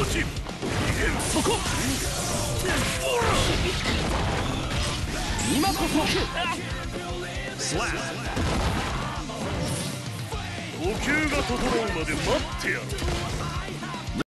ちそこ今こそスラッ呼吸が整うまで待ってやる。